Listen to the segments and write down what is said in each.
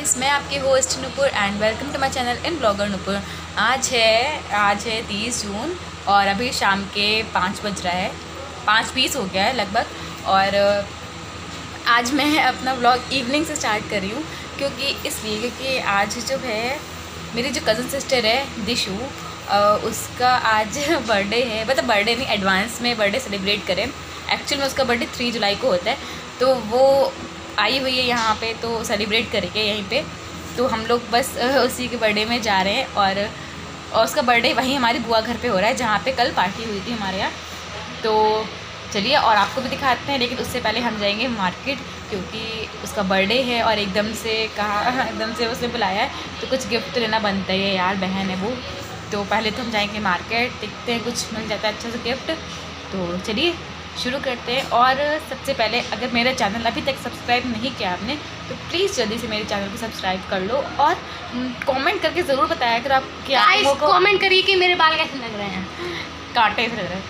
Guys, मैं आपकी host Nupur and welcome to my channel in blogger Nupur. आज है 30 जून और अभी शाम के 5 बज रहा है, 5:20 हो गया है लगभग। और आज मैं अपना ब्लॉग इवनिंग से स्टार्ट कर रही हूँ क्योंकि आज जो है मेरी जो कज़न सिस्टर है दिशु, उसका आज बर्थडे है। मतलब बर्थडे नहीं, एडवांस में बर्थडे सेलिब्रेट करें। एक्चुअल में उसका बर्थडे 3 जुलाई को होता है, तो वो आई हुई है यहाँ पे, तो सेलिब्रेट करेंगे यहीं पे। तो हम लोग बस उसी के बर्थडे में जा रहे हैं और उसका बर्थडे वहीं हमारी बुआ घर पे हो रहा है, जहाँ पे कल पार्टी हुई थी हमारे यहाँ। तो चलिए और आपको भी दिखाते हैं, लेकिन उससे पहले हम जाएंगे मार्केट क्योंकि उसका बर्थडे है और एकदम से उसने बुलाया है, तो कुछ गिफ्ट लेना बनता है यार, बहन है वो। तो पहले तो हम जाएंगे मार्केट, देखते हैं कुछ मिल जाता है अच्छा सा गिफ्ट। तो चलिए शुरू करते हैं। और सबसे पहले अगर मेरा चैनल अभी तक सब्सक्राइब नहीं किया आपने तो प्लीज़ जल्दी से मेरे चैनल को सब्सक्राइब कर लो और कमेंट करके ज़रूर बताया अगर आप क्या कमेंट करिए कि मेरे बाल कैसे लग रहे हैं, कांटे से लग रहे हैं।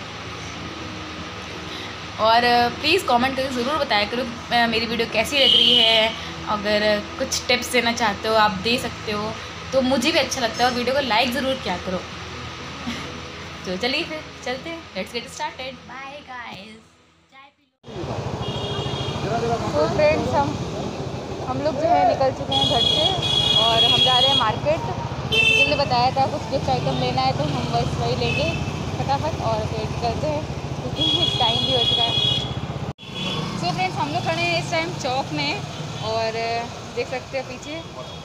और प्लीज़ कमेंट करके ज़रूर बताया करो मेरी वीडियो कैसी लग रही है। अगर कुछ टिप्स देना चाहते हो आप दे सकते हो, तो मुझे भी अच्छा लगता है। और वीडियो को लाइक ज़रूर किया करो। तो चलिए फिर चलते हैं, let's get started. Bye guys. तो फ्रेंड्स हम लोग जो है निकल चुके हैं घर से और हम जा रहे हैं मार्केट। जैसे ने बताया था कुछ गिफ्ट आइटम लेना है, तो हम बस वही लेंगे फटाफट और फिर निकलते हैं क्योंकि टाइम भी हो चुका है। सो फ्रेंड्स, हम लोग खड़े हैं इस टाइम चौक में और देख सकते हैं पीछे।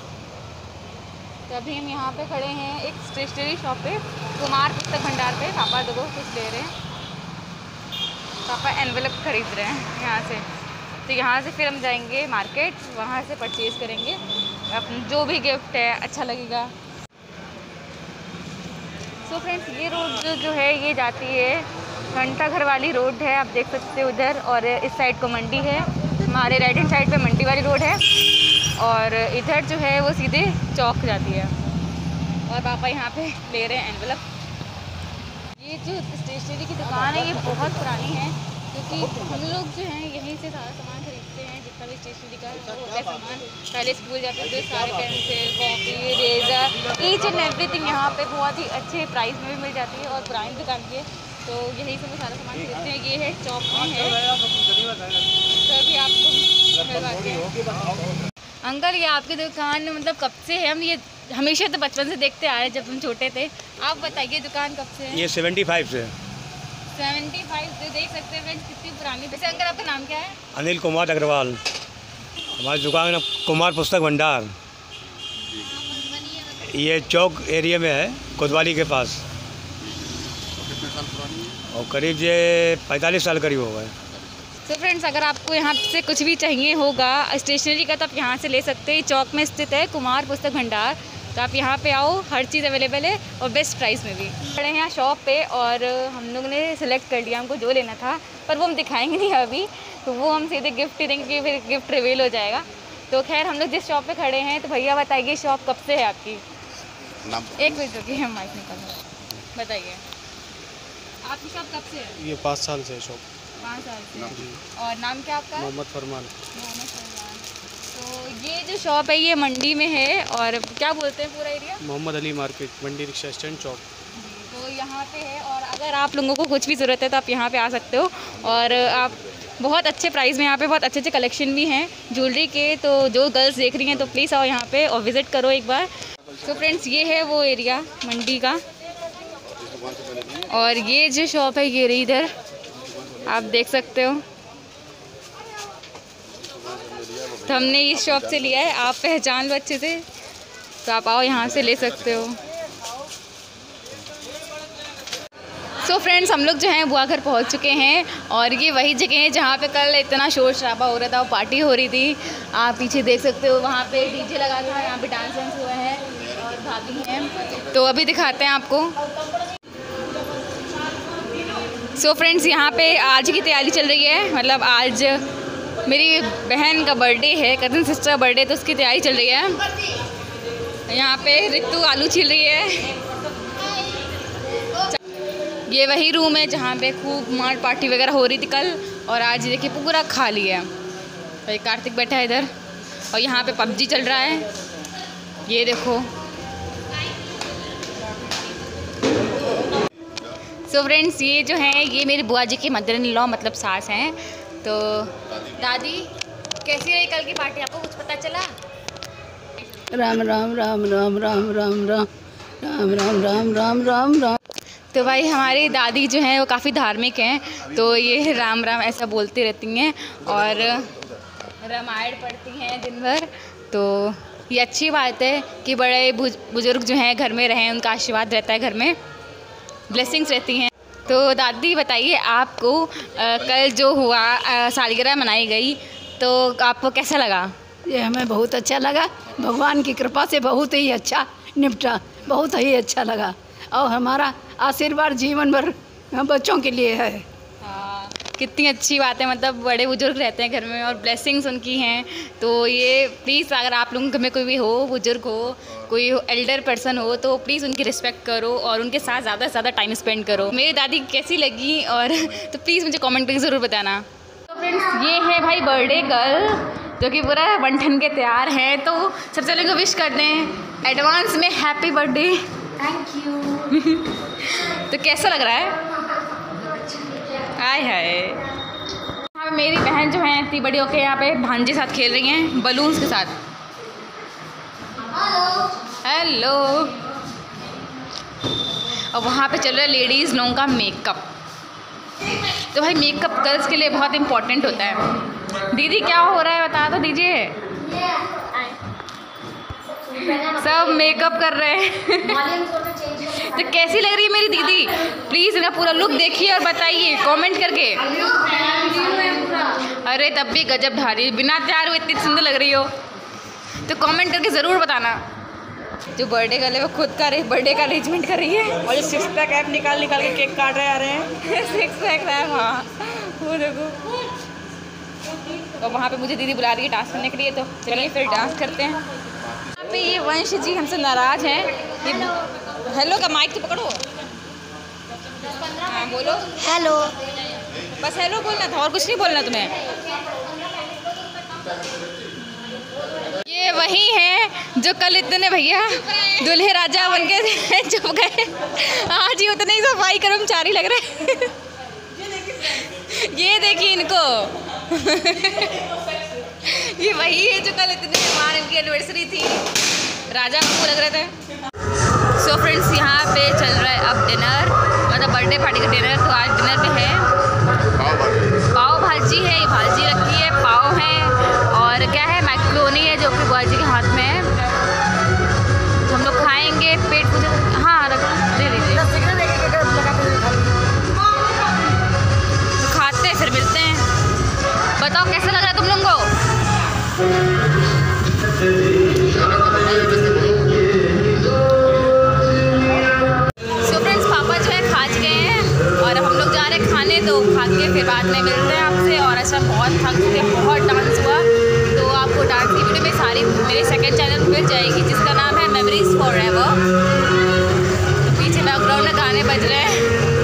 तो अभी हम यहाँ पे खड़े हैं एक स्टेशनरी शॉप पे, कुमार पुस्तक भंडार पे। पापा देखो कुछ ले रहे हैं, पापा एनवेलप खरीद रहे हैं यहाँ से। तो यहाँ से फिर हम जाएंगे मार्केट, वहाँ से परचेज़ करेंगे अपना जो भी गिफ्ट है अच्छा लगेगा। सो फ्रेंड्स, ये रोड जो है ये जाती है घंटा घर वाली रोड है, आप देख सकते हो उधर। और इस साइड को मंडी है, हमारे राइट हैंड साइड पे मंडी वाली रोड है और इधर जो है वो सीधे चौक जाती है। और पापा यहाँ पे ले रहे हैं एनवेलप। ये जो स्टेशनरी की दुकान है ये बहुत पुरानी है क्योंकि हम लोग जो हैं यहीं से सारा सामान खरीदते हैं, जितना भी स्टेशनरी का होता है सामान। पहले स्कूल जाते थे, सारे pencil, copy, eraser, each and everything यहाँ पे बहुत ही अच्छे प्राइस में भी मिल जाती है और पुरानी दुकान की है, तो यहीं से वो सारा सामान खरीदते हैं। ये है चौक में है, तो अभी आपको अंकल ये आपकी दुकान मतलब कब से है? हम ये हमेशा तो बचपन से देखते आ रहे हैं जब हम छोटे थे। आप बताइए दुकान कब से है? ये 75 से। 75 से देख सकते हैं फ्रेंड्स कितनी पुरानी। वैसे अंकल आपका नाम क्या है? अनिल कुमार अग्रवाल। हमारी दुकान कुमार पुस्तक भंडार, ये चौक एरिया में है, कोतवाली के पास। और करीब ये 45 साल करीब हो गए। तो फ्रेंड्स, अगर आपको यहाँ से कुछ भी चाहिए होगा स्टेशनरी का तो आप यहाँ से ले सकते हैं। चौक में स्थित है कुमार पुस्तक भंडार, तो आप यहाँ पे आओ, हर चीज़ अवेलेबल है और बेस्ट प्राइस में भी। खड़े हैं यहाँ शॉप पे और हम लोग ने सिलेक्ट कर लिया हमको जो लेना था, पर वो हम दिखाएंगे नहीं अभी, तो वो हम सीधे गिफ्ट ही देंगे, फिर गिफ्ट रिवील हो जाएगा। तो खैर हम लोग जिस शॉप पे खड़े हैं, तो भैया बताइए शॉप कब से है आपकी? एक मिनट रुकिए, हम माइक निकाल, बताइए आपकी शॉप कब से है? ये 5 साल से है शॉप। 5 साल से। और नाम क्या आपका? मोहम्मद फरमान। तो ये जो शॉप है ये मंडी में है और क्या बोलते हैं पूरा एरिया? मोहम्मद अली मार्केट, मंडी रिक्शा स्टैंड चौक। तो यहाँ पे है और अगर आप लोगों को कुछ भी ज़रूरत है तो आप यहाँ पे आ सकते हो। और आप बहुत अच्छे प्राइस में यहाँ पे बहुत अच्छे अच्छे कलेक्शन भी हैं ज्वेलरी के, तो जो गर्ल्स देख रही हैं तो प्लीज़ आओ यहाँ पे और विज़िट करो एक बार। तो फ्रेंड्स, ये है वो एरिया मंडी का और ये जो शॉप है ये रही इधर, आप देख सकते हो। तो हमने इस शॉप से लिया है, आप पहचान लो अच्छे से, तो आप आओ यहाँ से ले सकते हो। सो फ्रेंड्स, हम लोग जो हैं बुआ घर पहुँच चुके हैं और ये वही जगह है जहाँ पे कल इतना शोर शराबा हो रहा था, वो पार्टी हो रही थी। आप पीछे देख सकते हो, वहाँ पे डीजे लगा था, यहाँ पे डांस वांस हुआ है और भाभी हैं, तो अभी दिखाते हैं आपको। सो फ्रेंड्स, यहाँ पे आज की तैयारी चल रही है, मतलब आज मेरी बहन का बर्थडे है, कज़न सिस्टर का बर्थडे, तो उसकी तैयारी चल रही है। यहाँ पे रितु आलू छील रही है। ये वही रूम है जहाँ पे खूब मार पार्टी वगैरह हो रही थी कल, और आज देखिए पूरा खाली है। भाई कार्तिक बैठा है इधर और यहाँ पे पबजी चल रहा है, ये देखो। सो फ्रेंड्स, ये जो है ये मेरी बुआ जी की मदर इन लॉ मतलब सास हैं। तो दादी कैसी रही कल की पार्टी, आपको कुछ पता चला? राम राम राम राम राम राम राम राम राम राम राम राम राम। तो भाई हमारी दादी जो हैं वो काफ़ी धार्मिक हैं, तो ये राम राम ऐसा बोलती रहती हैं और रामायण पढ़ती हैं दिन भर। तो ये अच्छी बात है कि बड़े बुजुर्ग जो हैं घर में रहें, उनका आशीर्वाद रहता है, घर में ब्लेसिंग्स रहती हैं। तो दादी बताइए, आपको कल जो हुआ सालगिरह मनाई गई, तो आपको कैसा लगा? ये हमें बहुत अच्छा लगा, भगवान की कृपा से बहुत ही अच्छा निपटा, बहुत ही अच्छा लगा। और हमारा आशीर्वाद जीवन भर बच्चों के लिए है। हाँ, कितनी अच्छी बात है, मतलब बड़े बुजुर्ग रहते हैं घर में और ब्लेसिंग्स उनकी हैं। तो ये प्लीज़ अगर आप लोगों में कोई भी हो, बुजुर्ग हो, कोई एल्डर पर्सन हो, तो प्लीज़ उनकी रिस्पेक्ट करो और उनके साथ ज़्यादा से ज़्यादा टाइम स्पेंड करो। मेरी दादी कैसी लगी और तो प्लीज़ मुझे कमेंट करके ज़रूर बताना। तो फ्रेंड्स, ये है भाई बर्थडे गर्ल जो कि पूरा बनठन के तैयार है। तो सबसे पहले को विश कर दें एडवांस में हैप्पी बर्थडे। Thank you. तो कैसा लग रहा है? हाय हाय। यहाँ पे मेरी बहन जो है इतनी बड़ी होके यहाँ पे भांजे साथ खेल रही हैं बलून्स के साथ। हेलो। और वहाँ पे चल रहा है लेडीज़ लोगों का मेकअप। तो भाई मेकअप गर्ल्स के लिए बहुत इम्पोर्टेंट होता है। दीदी क्या हो रहा है बता तो दीजिए। सब मेकअप कर रहे हैं। तो कैसी लग रही है मेरी दीदी? प्लीज़ इनका पूरा लुक देखिए और बताइए कमेंट करके। अरे तब भी गजब ढारी, बिना तैयार हुए इतनी सुंदर लग रही हो। तो कमेंट करके ज़रूर बताना। जो बर्थडे गर्ल है वो खुद का बर्थडे का अरेंजमेंट कर रही है और जो 6 पैक ऐप निकाल के केक काट रहे आ रहे हैं। 6 पैक ऐप, हाँ वो देखो। और वहाँ पे मुझे दीदी बुला रही है डांस करने के लिए, तो चलिए फिर डांस करते हैं। यहाँ पे ये वंश जी हमसे नाराज़ हैं। हेलो का माइक तो पकड़ो। हाँ बोलो हेलो। बस हेलो बोलना था और कुछ नहीं बोलना तुम्हें। ये वही है जो कल इतने भैया दूल्हे राजा बन के चुप गए, आज ही उतने ही सफाई कर्मचारी लग रहे हैं। ये देखिए इनको। ये वही है जो कल इतने मेहमान, इनकी एनिवर्सरी थी, राजा बाबू लग रहे थे। सो फ्रेंड्स, यहाँ पे चल रहा है अब डिनर, मतलब बर्थडे पार्टी का डिनर। तो आज डिनर में है पाव भाजी है, ये भाजी रखी है, पाव है और क्या है मैक्रोनी है जो कि बुआ जी के हाथ में है। तो हम लोग खाएंगे, पेट पूजा। हाँ दे दीजिए, तो खाते हैं फिर मिलते हैं। बताओ कैसा लग रहा है तुम लोगों को? सो फ्रेंड्स, पापा जो है खा गए हैं और अब हम लोग जा रहे हैं खाने। तो खा के फिर बाद में मिलते हैं आपसे। और ऐसा बहुत थक चुके, बहुत डांस हुआ। तो आपको डांस की वीडियो में सारी मेरे सेकंड चैनल मिल जाएगी जिसका नाम है मेमोरीज फॉरएवर। तो पीछे बैकग्राउंड में गाने बज रहे हैं।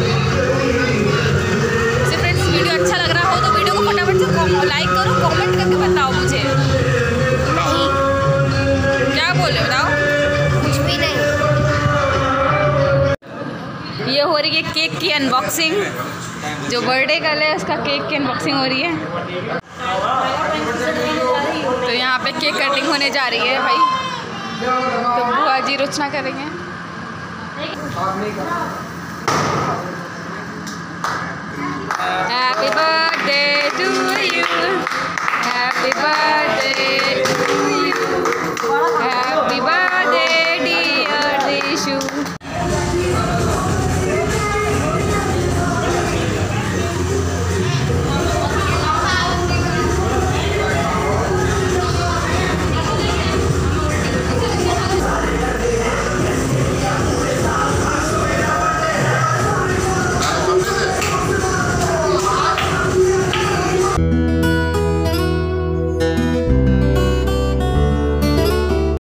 सो फ्रेंड्स, वीडियो अच्छा लग रहा हो तो वीडियो को फटाफट से लाइक करो, कमेंट करके बताओ मुझे। नहीं, क्या बोल रहे हो बताओ? कुछ भी नहीं। ये हो रही है केक की अनबॉक्सिंग। जो बर्थडे गर्ल है उसका केक की अनबॉक्सिंग हो रही है। तो यहाँ पे केक कटिंग होने जा रही है भाई। तो बुआ जी रचना करेंगे। Happy birthday to you, happy birthday